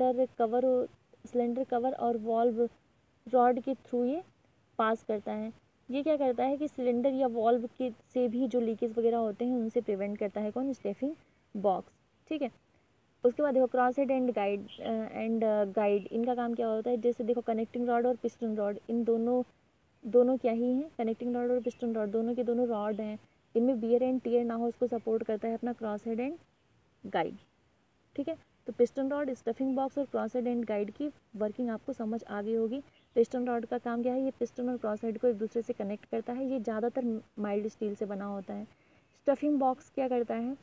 सिलेंडर कवर और वॉल्व रॉड के थ्रू ये पास करता है। ये क्या करता है कि सिलेंडर या वॉल्व के से भी जो लीकेज वगैरह होते हैं उनसे प्रिवेंट करता है कौन, स्टफिंग बॉक्स। ठीक है, उसके बाद देखो क्रॉस हेड एंड गाइड, इनका काम क्या होता है, जैसे देखो कनेक्टिंग रॉड और पिस्टन रॉड, इन दोनों दोनों क्या ही हैं, कनेक्टिंग रॉड और पिस्टन रॉड दोनों के दोनों रॉड हैं। इनमें बियर एंड टियर ना हो उसको सपोर्ट करता है अपना क्रॉस हेड एंड गाइड। ठीक है, तो पिस्टन रॉड, स्टफिंग बॉक्स और क्रॉस हेड एंड गाइड की वर्किंग आपको समझ आ गई होगी। पिस्टन रॉड का काम क्या है, ये पिस्टन और क्रॉस हेड को एक दूसरे से कनेक्ट करता है, ये ज़्यादातर माइल्ड स्टील से बना होता है। स्टफिंग बॉक्स क्या करता है,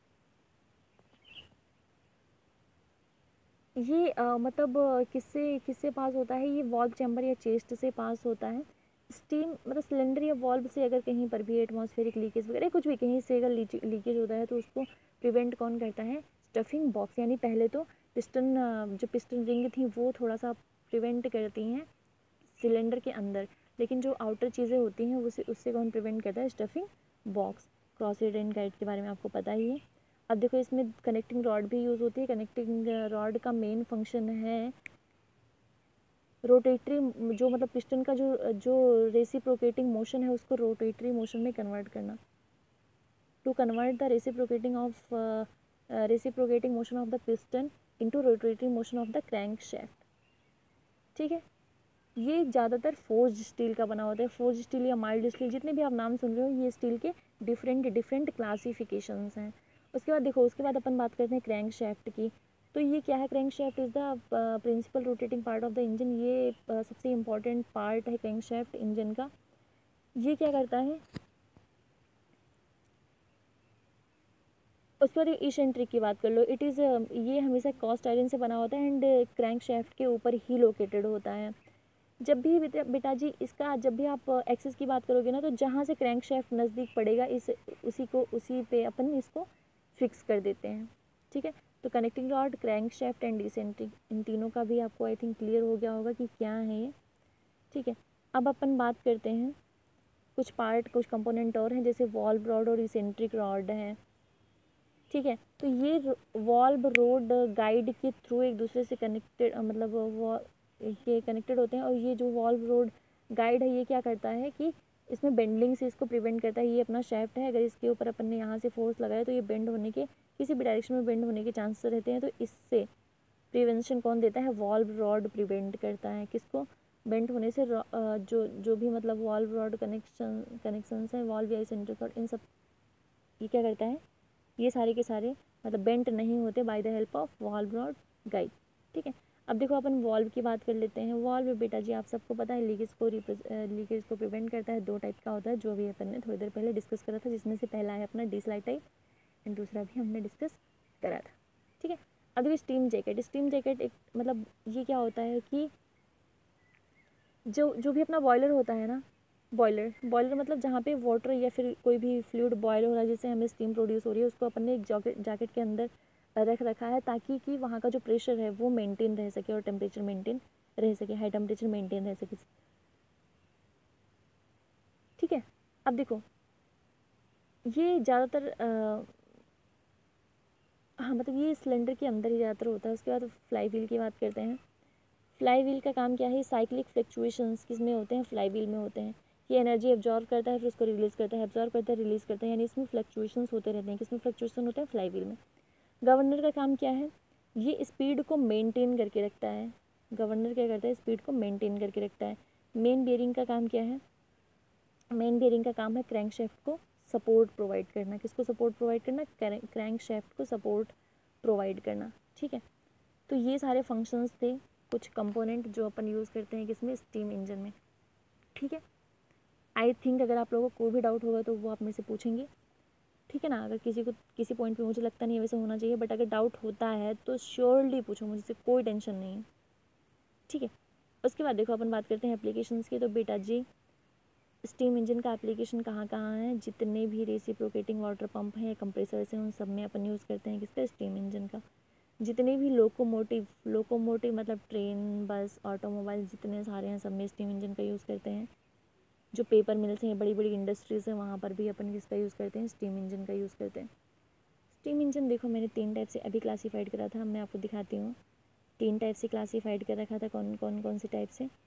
ये मतलब किससे किससे पास होता है, ये वॉल्व चैम्बर या चेस्ट से पास होता है। स्टीम मतलब सिलेंडर या वॉल्व से अगर कहीं पर भी एटमॉस्फेरिक लीकेज वगैरह कुछ भी कहीं से अगर लीकेज होता है तो उसको प्रिवेंट कौन करता है, स्टफिंग बॉक्स। यानी पहले तो पिस्टन जो पिस्टन रिंग थी वो थोड़ा सा प्रिवेंट करती हैं सिलेंडर के अंदर, लेकिन जो आउटर चीज़ें होती हैं उसे उससे कौन प्रिवेंट करता है, stuffing box. Cross head and guide के बारे में आपको पता ही है। अब देखो इसमें कनेक्टिंग रॉड भी यूज़ होती है। कनेक्टिंग रॉड का मेन फंक्शन है रोटेटरी, जो मतलब पिस्टन का जो जो रेसिप्रोकेटिंग मोशन है उसको रोटेटरी मोशन में कन्वर्ट करना, to convert the reciprocating motion of the piston into rotary motion of the crank shaft. ठीक है, ये ज़्यादातर फोर्ज्ड स्टील का बना होता है। फोर्ज्ड स्टील या माइल्ड स्टील, जितने भी आप नाम सुन रहे हो, ये स्टील के डिफरेंट डिफरेंट क्लासिफिकेशंस हैं। उसके बाद देखो, उसके बाद अपन बात करते हैं क्रैंक शैफ्ट की। तो ये क्या है, crank shaft is the principal rotating part of the engine. ये सबसे इम्पॉर्टेंट पार्ट है क्रैंक शैफ्ट इंजन का। ये क्या करता है, उसके बाद इसेंट्रिक की बात कर लो, इट इज़ ये हमेशा कास्ट आयरन से बना होता है एंड क्रैंक शाफ्ट के ऊपर ही लोकेटेड होता है। जब भी बेटा जी इसका जब भी आप एक्सेस की बात करोगे ना, तो जहाँ से क्रैंक शाफ्ट नज़दीक पड़ेगा इस उसी पे अपन इसको फिक्स कर देते हैं। ठीक है, तो connecting rod, crank shaft and eccentric, इन तीनों का भी आपको आई थिंक क्लियर हो गया होगा कि क्या है ये। ठीक है, अब अपन बात करते हैं कुछ पार्ट, कुछ कंपोनेंट और हैं, जैसे वॉल्व रॉड और इसेंट्रिक रॉड है। ठीक है, तो ये वॉल्व रोड गाइड के थ्रू एक दूसरे से कनेक्टेड, मतलब ये कनेक्टेड होते हैं। और ये जो वॉल्व रोड गाइड है ये क्या करता है कि इसमें बेंडिंग से इसको प्रिवेंट करता है। ये अपना शेफ्ट है, अगर इसके ऊपर अपन ने यहाँ से फोर्स लगाया तो ये बेंड होने के, किसी भी डायरेक्शन में बेंड होने के चांसेस रहते हैं। तो इससे प्रिवेंशन कौन देता है? वॉल्व रॉड प्रिवेंट करता है किसको? बेंड होने से। जो भी मतलब वॉल्व रॉड कनेक्शंस हैं, वॉल्व या सेंट्रिक रॉड, इन सब ये क्या करता है, ये सारे के सारे मतलब बेंट नहीं होते by the help of valve rod guide. ठीक है, अब देखो अपन वॉल्व की बात कर लेते हैं। वॉल्व बेटा जी आप सबको पता है लीकेज को प्रिवेंट करता है। दो टाइप का होता है जो भी अपन ने थोड़ी देर पहले डिस्कस करा था, जिसमें से पहला है अपना डिसलाइट टाइप एंड दूसरा भी हमने डिस्कस करा था। ठीक है, अब देखिए स्टीम जैकेट। स्टीम जैकेट एक मतलब ये क्या होता है कि जो भी अपना बॉयलर होता है ना, बॉयलर मतलब जहाँ पे वाटर या फिर कोई भी फ्लूइड बॉयल हो रहा है जिससे हमें स्टीम प्रोड्यूस हो रही है, उसको अपन ने एक जैकेट के अंदर रख रखा है ताकि कि वहाँ का जो प्रेशर है वो मेंटेन रह सके और टेम्परेचर मेंटेन रह सके, हाई टेम्परेचर मेंटेन रह सके। ठीक है, अब देखो ये ज़्यादातर हाँ मतलब ये सिलेंडर के अंदर ही ज़्यादातर होता है। उसके बाद फ्लाई व्हील की बात करते हैं। फ्लाई व्हील का काम क्या है? साइक्लिक फ्लक्चुएशंस किस में होते हैं? फ्लाई व्हील में होते हैं। ये एनर्जी एब्जॉर्व करता है फिर उसको रिलीज़ करता है, एब्जॉर्व करता है रिलीज़ करता है, यानी इसमें फ्लक्चुएशंस होते रहते हैं। किसमें फ्लक्चुएशन होते हैं? फ्लाई व्हील में। गवर्नर का काम क्या है? ये स्पीड को मेंटेन करके रखता है। गवर्नर क्या करता है? स्पीड को मेंटेन करके रखता है। मेन बियरिंग का काम क्या है? मेन बियरिंग का काम है क्रैंक शेफ्ट को सपोर्ट प्रोवाइड करना। किसको सपोर्ट प्रोवाइड करना? क्रैंक शेफ्ट को सपोर्ट प्रोवाइड करना। ठीक है, तो ये सारे फंक्शंस थे, कुछ कंपोनेंट जो अपन यूज़ करते हैं किसमें? स्टीम इंजन में। ठीक है, आई थिंक अगर आप लोगों को कोई भी डाउट होगा तो वो आप मेरे से पूछेंगे। ठीक है ना, अगर किसी को किसी पॉइंट पे, मुझे लगता नहीं है वैसे होना चाहिए, बट अगर डाउट होता है तो श्योरली पूछो, मुझसे कोई टेंशन नहीं है। ठीक है, उसके बाद देखो अपन बात करते हैं एप्लीकेशंस की। तो बेटा जी स्टीम इंजन का एप्लीकेशन कहाँ कहाँ है? जितने भी रेसिप्रोकेटिंग वाटर पंप हैं, कंप्रेसर्स हैं, उन सब में अपन यूज़ करते हैं किसका? स्टीम इंजन का। जितने भी लोकोमोटिव मतलब ट्रेन, बस, ऑटोमोबाइल जितने सारे हैं सब में स्टीम इंजन का यूज़ करते हैं। जो पेपर मिल्स हैं, बड़ी बड़ी इंडस्ट्रीज़ हैं, वहाँ पर भी अपन किसका यूज़ करते हैं? स्टीम इंजन का यूज़ करते हैं। स्टीम इंजन देखो मैंने 3 टाइप से अभी क्लासीफाइड करा था, मैं आपको दिखाती हूँ। 3 टाइप से क्लासीफाइड कर रखा था। कौन से टाइप से?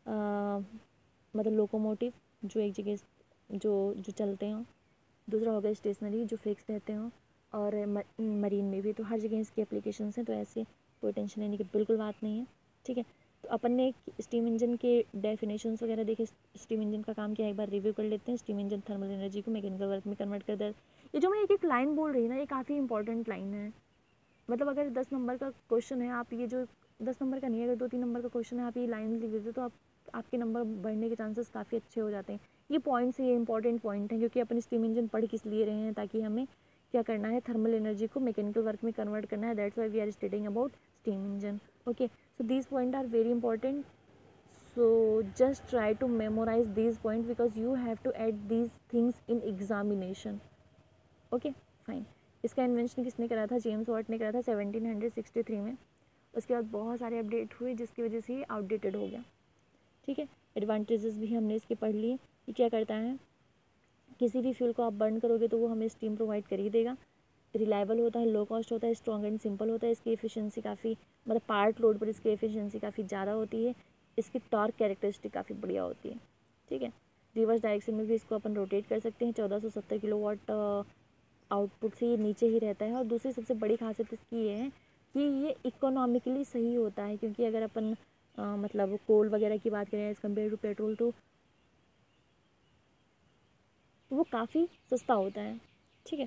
मतलब लोकोमोटिव जो एक जगह जो जो चलते हों, दूसरा हो गया स्टेशनरी जो फिक्स रहते हों, और मरीन में भी। तो हर जगह इसकी एप्लीकेशंस हैं, तो ऐसे कोई टेंशन लेने की बिल्कुल बात नहीं है। ठीक है, तो अपन ने स्टीम इंजन के डेफिनेशंस वगैरह देखे। स्टीम इंजन का काम क्या है एक बार रिव्यू कर लेते हैं। स्टीम इंजन थर्मल एनर्जी को मैकेनिकल वर्क में कन्वर्ट कर दे। ये जो मैं एक लाइन बोल रही हूँ ना, ये काफ़ी इंपॉर्टेंट लाइन है। मतलब अगर 10 नंबर का क्वेश्चन है, आप ये जो 10 नंबर का नहीं है, अगर 2-3 नंबर का क्वेश्चन है, आप ये लाइन लिख देते हो तो आपके नंबर बढ़ने के चांसेस काफ़ी अच्छे हो जाते हैं। ये पॉइंट्स, ये इंपॉर्टेंट पॉइंट है, क्योंकि अपन स्टीम इंजन पढ़ किस लिए रहे हैं? ताकि हमें क्या करना है? थर्मल एनर्जी को मैकेनिकल वर्क में कन्वर्ट करना है। That's why we are studying about steam engine. Okay, so these point are very important, so just try to memorize these points because you have to add these things in examination. Okay fine. इसका invention किसने करा था? James Watt ने करा था 1763 में। उसके बाद बहुत सारे अपडेट हुए जिसकी वजह से ये आउटडेटेड हो गया। ठीक है, एडवांटेजेस भी हमने इसके पढ़ लिए। ये क्या करता है? किसी भी फ्यूल को आप बर्न करोगे तो वो हमें स्टीम प्रोवाइड कर ही देगा। रिलायबल होता है, लो कॉस्ट होता है, स्ट्रॉन्ग एंड सिंपल होता है। इसकी एफिशिएंसी काफ़ी, मतलब पार्ट लोड पर इसकी एफिशिएंसी काफ़ी ज़्यादा होती है। इसकी टॉर्क कैरेक्टरिस्टिक काफ़ी बढ़िया होती है। ठीक है, रिवर्स डायरेक्शन में भी इसको अपन रोटेट कर सकते हैं। 1470 किलोवाट आउटपुट से ये नीचे ही रहता है। और दूसरी सबसे बड़ी खासियत इसकी ये है कि ये इकोनॉमिकली सही होता है, क्योंकि अगर अपन मतलब कोल वगैरह की बात करें एज़ कम्पेयर टू पेट्रोल, तो वो काफ़ी सस्ता होता है। ठीक है,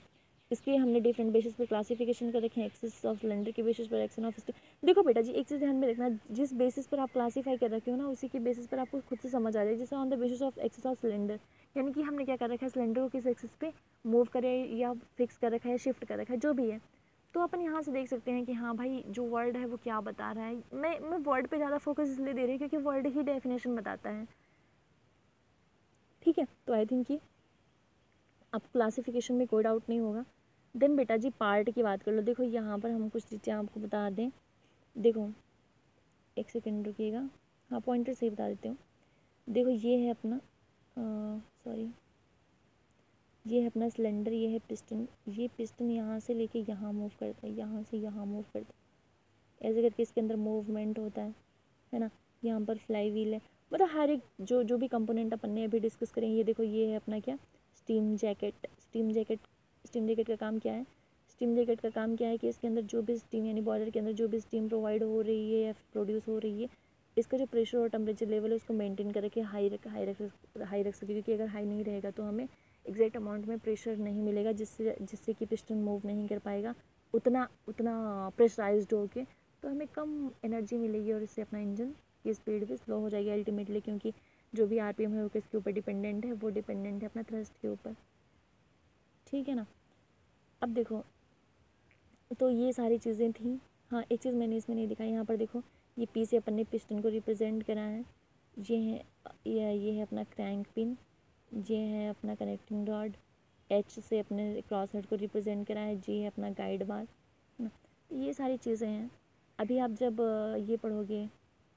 इसके हमने डिफरेंट बेसिस पर क्लासिफिकेशन कर रखे हैं, एक्सिस ऑफ सिलेंडर के बेसिस पर, एक्शन ऑफ स्टीम। देखो बेटा जी, एक चीज़ ध्यान में रखना, जिस बेसिस पर आप क्लासीफाई कर रखे हो ना, उसी के बेसिस पर आपको खुद से समझ आ जाए। जैसे on the basis of axis of cylinder, यानी कि हमने क्या कर रखा है, सिलेंडर को किस एक्सिस पे मूव करें या फिक्स कर रखा है, शिफ्ट कर रखा है, जो भी है। तो अपन यहाँ से देख सकते हैं कि हाँ भाई, जो वर्ड है वो क्या बता रहा है। मैं वर्ड पे ज़्यादा फोकस इसलिए दे रही हूँ क्योंकि वर्ड ही डेफिनेशन बताता है, ठीक है। तो आई थिंक कि आपको क्लासिफिकेशन में कोई डाउट नहीं होगा। देन बेटा जी पार्ट की बात कर लो। देखो यहाँ पर हम कुछ चीज़ें आपको बता दें। देखो एक सेकेंड रुकिएगा, हाँ पॉइंटर से ही बता देती हूँ। देखो ये है अपना सॉरी, ये है अपना सिलेंडर, ये है पिस्टन। ये पिस्टन यहाँ से लेके यहाँ मूव करता है, यहाँ से यहाँ मूव करता है, ऐसे करके इसके अंदर मूवमेंट होता है ना। यहाँ पर फ्लाई व्हील है, मतलब हर एक जो भी कंपोनेंट अपन ने अभी डिस्कस करें। ये देखो ये है अपना क्या, स्टीम जैकेट। स्टीम जैकेट का काम क्या है, स्टीम जैकेट का काम क्या है कि इसके अंदर जो भी स्टीम, यानी बॉयलर के अंदर जो भी स्टीम प्रोवाइड हो रही है या प्रोड्यूस हो रही है, इसका जो प्रेशर और टेम्परेचर लेवल है उसको मेंटेन करके हाई रख सके। क्योंकि अगर हाई नहीं रहेगा तो हमें एग्जैक्ट अमाउंट में प्रेशर नहीं मिलेगा, जिससे कि पिस्टन मूव नहीं कर पाएगा उतना प्रेशराइज्ड होके, तो हमें कम एनर्जी मिलेगी और इससे अपना इंजन की स्पीड भी स्लो हो जाएगी अल्टीमेटली। क्योंकि जो भी आरपीएम है वो किसके ऊपर डिपेंडेंट है, वो डिपेंडेंट है अपना थ्रस्ट के ऊपर, ठीक है ना। अब देखो, तो ये सारी चीज़ें थी। हाँ एक चीज़ मैंने इसमें नहीं दिखाई, यहाँ पर देखो ये पी से अपन ने पिस्टन को रिप्रेजेंट करा है। ये है अपना क्रैंक पिन, ये है अपना कनेक्टिंग रॉड। एच से अपने क्रॉस हेड को रिप्रेजेंट करा है, जी है अपना गाइड बार। ये सारी चीज़ें हैं। अभी आप जब ये पढ़ोगे,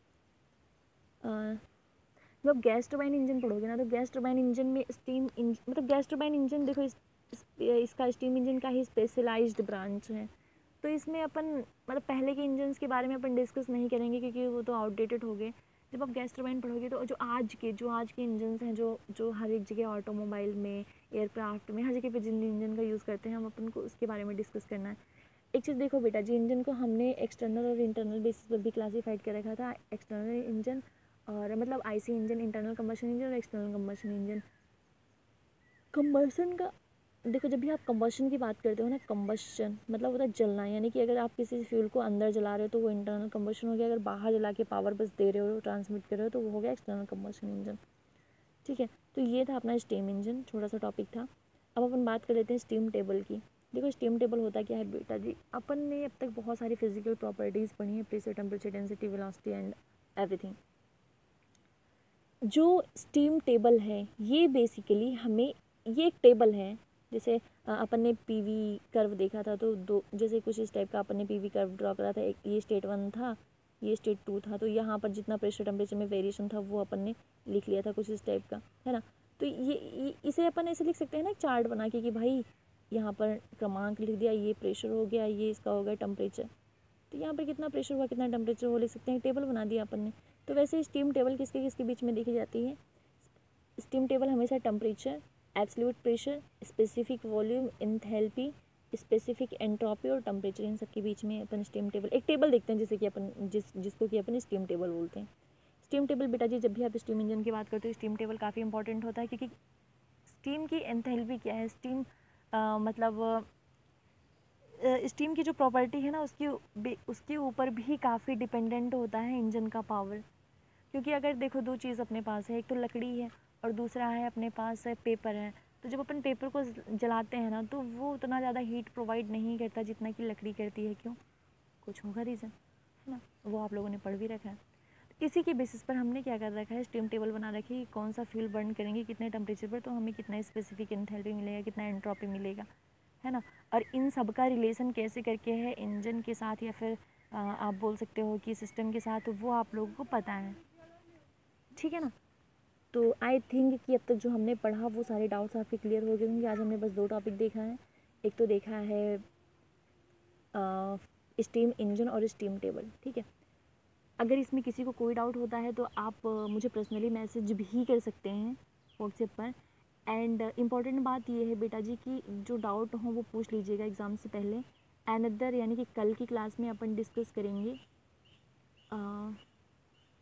जब गैस टरबाइन इंजन पढ़ोगे ना, तो गैस टरबाइन इंजन में मतलब गैस टरबाइन इंजन देखो इसका स्टीम इंजन का ही स्पेशलाइज्ड ब्रांच है। तो इसमें अपन मतलब पहले के इंजन्स के बारे में अपन डिस्कस नहीं करेंगे क्योंकि वो तो आउटडेटेड हो गए। जब आप गैस टरबाइन पढ़ोगे तो जो आज के इंजन्स हैं, जो हर एक जगह ऑटोमोबाइल में, एयरक्राफ्ट में, हर जगह पे जिन इंजन का यूज़ करते हैं, हम अपन को उसके बारे में डिस्कस करना है। एक चीज़ देखो बेटा जी, इंजन को हमने एक्सटर्नल और इंटरनल बेसिस पर भी क्लासीफाइड कर रखा था। एक्सटर्नल इंजन और मतलब IC engine, internal combustion engine और एक्सटर्नल कंबशन इंजन। कंबशन का देखो, जब भी आप कंबशन की बात करते हो ना, कंबशन मतलब होता है जलना, यानी कि अगर आप किसी फ्यूल को अंदर जला रहे हो तो वो इंटरनल कंबशन हो गया। अगर बाहर जला के पावर बस दे रहे हो, ट्रांसमिट कर रहे हो, तो वो हो गया एक्सटर्नल कंबशन इंजन, ठीक है। तो ये था अपना स्टीम इंजन, छोटा सा टॉपिक था। अब अपन बात कर लेते हैं स्टीम टेबल की। देखो स्टीम टेबल होता क्या है बेटा जी, अपन ने अब तक बहुत सारी फिजिकल प्रॉपर्टीज़ पढ़ी है, pressure, temperature, density, velocity and everything. जो स्टीम टेबल है ये बेसिकली हमें, ये एक टेबल है। जैसे अपन ने पीवी कर्व देखा था, तो दो जैसे कुछ इस टाइप का अपन ने पीवी कर्व ड्रॉ करा था। एक ये स्टेट 1 था, ये स्टेट 2 था। तो यहाँ पर जितना प्रेशर टेम्परेचर में वेरिएशन था वो अपन ने लिख लिया था कुछ इस टाइप का, है ना। तो ये इसे अपन ऐसे लिख सकते हैं ना, एक चार्ट बना के कि भाई यहाँ पर क्रमांक लिख दिया, ये प्रेशर हो गया, ये इसका हो गया टेम्परेचर। तो यहाँ पर कितना प्रेशर हुआ, कितना टेम्परेचर वो लिख सकते हैं, टेबल बना दिया अपन ने। तो वैसे स्टीम टेबल किसके किसके बीच में देखी जाती है, स्टीम टेबल हमेशा temperature, absolute pressure, specific volume, enthalpy, specific entropy और टेम्परेचर, इन सब के बीच में अपन स्टीम टेबल, एक टेबल देखते हैं जिसे कि अपन जिसको कि अपन स्टीम टेबल बोलते हैं। स्टीम टेबल बेटा जी, जब भी आप स्टीम इंजन की बात करते हो, स्टीम टेबल काफ़ी इंपॉर्टेंट होता है क्योंकि स्टीम की एंथैल्पी क्या है, स्टीम मतलब स्टीम की जो प्रॉपर्टी है ना, उसके ऊपर भी काफ़ी डिपेंडेंट होता है इंजन का पावर। क्योंकि अगर देखो दो चीज़ अपने पास है, एक तो लकड़ी है और दूसरा है अपने पास है पेपर है। तो जब अपन पेपर को जलाते हैं ना, तो वो उतना ज़्यादा हीट प्रोवाइड नहीं करता जितना कि लकड़ी करती है। क्यों, कुछ होगा रीज़न, है ना, वो आप लोगों ने पढ़ भी रखा है। इसी के बेसिस पर हमने क्या कर रखा है, स्टीम टेबल बना रखी है, कौन सा फ्यूल बर्न करेंगे कितने टेम्परेचर पर, तो हमें कितना स्पेसिफिक एंथैल्पी मिलेगा, कितना एंट्रोपी मिलेगा, है ना। और इन सब का रिलेशन कैसे करके है इंजन के साथ, या फिर आप बोल सकते हो कि सिस्टम के साथ, वो आप लोगों को पता है, ठीक है ना। तो आई थिंक कि अब तक जो हमने पढ़ा वो सारे डाउट्स आपके क्लियर हो गए होंगे। आज हमने बस 2 टॉपिक देखा है, एक तो देखा है स्टीम इंजन और स्टीम टेबल, ठीक है। अगर इसमें किसी को कोई डाउट होता है तो आप मुझे पर्सनली मैसेज भी कर सकते हैं व्हाट्सएप पर। एंड इम्पॉर्टेंट बात ये है बेटा जी कि जो डाउट हो वो पूछ लीजिएगा एग्ज़ाम से पहले। अनदर यानी कि कल की क्लास में अपन डिस्कस करेंगे,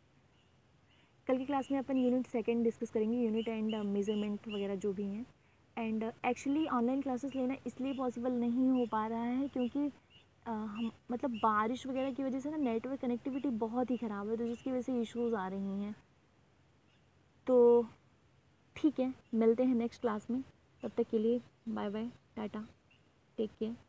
कल की क्लास में अपन यूनिट 2 डिस्कस करेंगे, यूनिट एंड मेजरमेंट वगैरह जो भी हैं। एंड एक्चुअली ऑनलाइन क्लासेस लेना इसलिए पॉसिबल नहीं हो पा रहा है क्योंकि हम मतलब बारिश वगैरह की वजह से ना नेटवर्क कनेक्टिविटी बहुत ही ख़राब है, तो जिसकी वजह से इश्यूज़ आ रही हैं। तो ठीक है, मिलते हैं नेक्स्ट क्लास में, तब तक के लिए bye bye, ta-ta, take care.